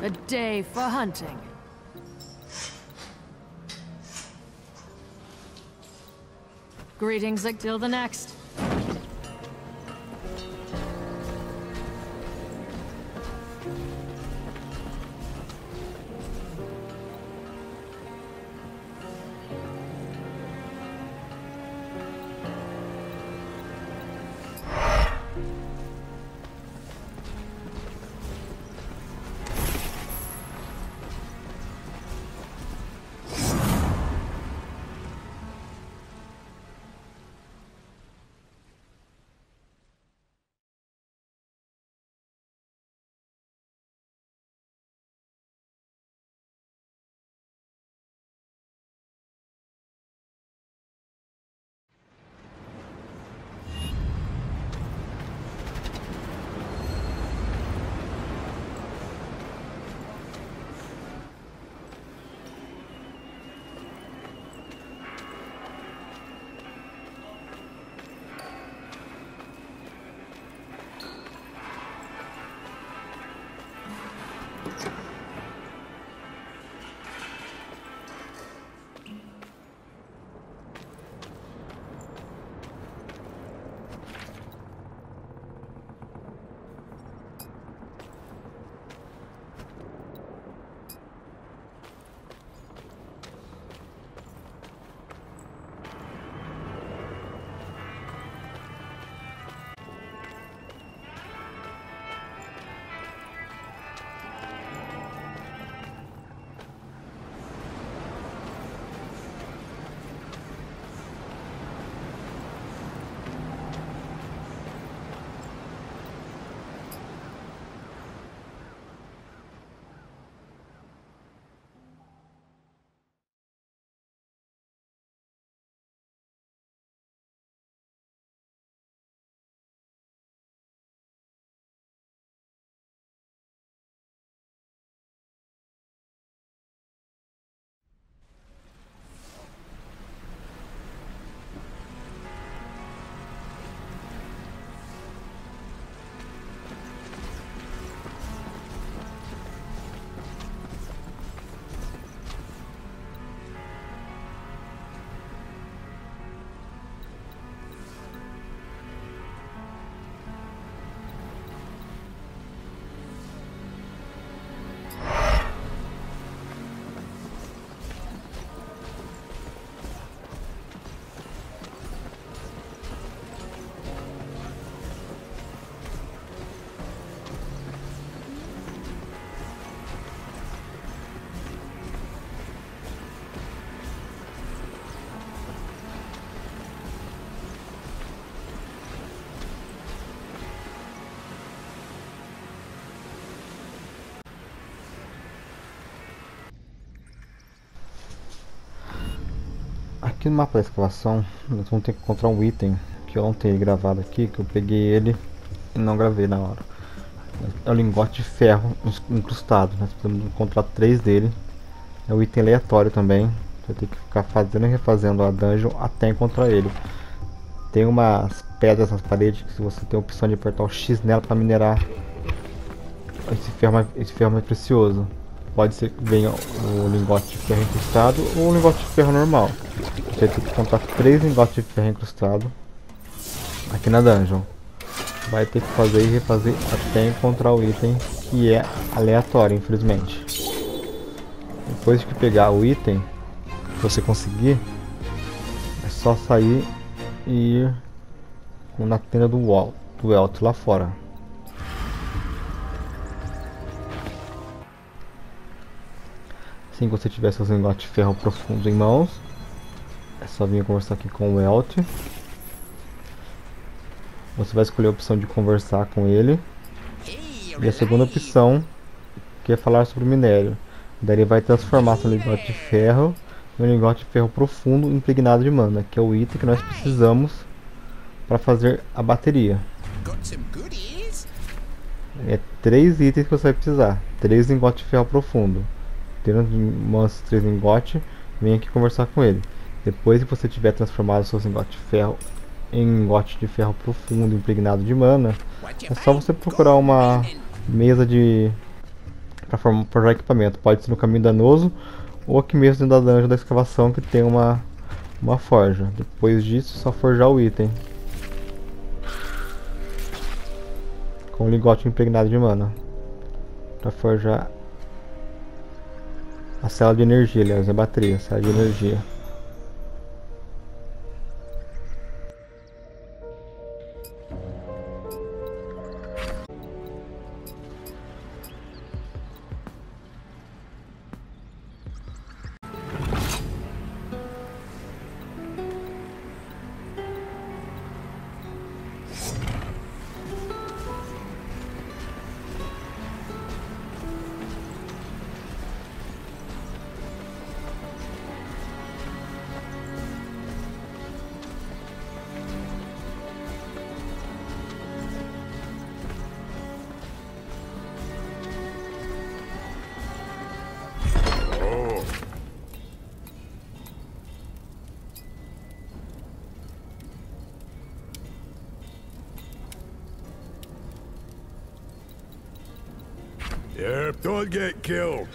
A day for hunting. Greetings until the next. Aqui no mapa da escavação, nós vamos ter que encontrar um item que eu não tenho gravado aqui, que eu peguei ele e não gravei na hora. É o lingote de ferro incrustado, nós precisamos encontrar 3 dele. É um item aleatório também, você vai ter que ficar fazendo e refazendo a dungeon até encontrar ele. Tem umas pedras nas paredes que você tem a opção de apertar o X nela para minerar esse ferro mais precioso. Pode ser que venha o lingote de ferro incrustado ou o lingote de ferro normal. Você vai ter que encontrar 3 lingotes de ferro incrustado aqui na dungeon. Vai ter que fazer e refazer até encontrar o item, que é aleatório, infelizmente. Depois que pegar o item, se você conseguir, é só sair e ir na tenda do Welt lá fora. Assim que você tiver seus lingotes de ferro profundos em mãos, é só vir conversar aqui com o Welt. Você vai escolher a opção de conversar com ele. E a segunda opção, que é falar sobre minério. Daí ele vai transformar seu lingote de ferro em um lingote de ferro profundo impregnado de mana, que é o item que nós precisamos para fazer a bateria. É 3 itens que você vai precisar. 3 lingotes de ferro profundo. Tendo esses 3 lingotes, vem aqui conversar com ele. Depois que você tiver transformado seus lingotes de ferro em lingote de ferro profundo impregnado de mana, é só você procurar uma mesa de para forjar equipamento. Pode ser no caminho danoso ou aqui mesmo dentro da dungeon da escavação que tem uma forja. Depois disso, só forjar o item. Com um lingote impregnado de mana. Para forjar a célula de energia, aliás, a bateria, a célula de energia. Yep, don't get killed.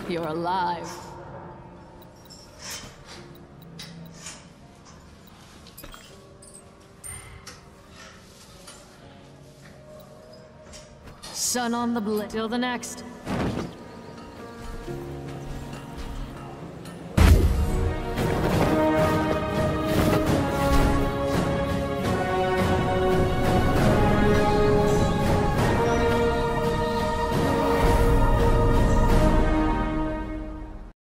You're alive. Sun on the blade till the next.